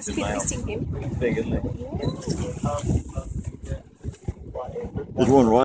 It's been missing him. Big, isn't it? Yeah. There's one right.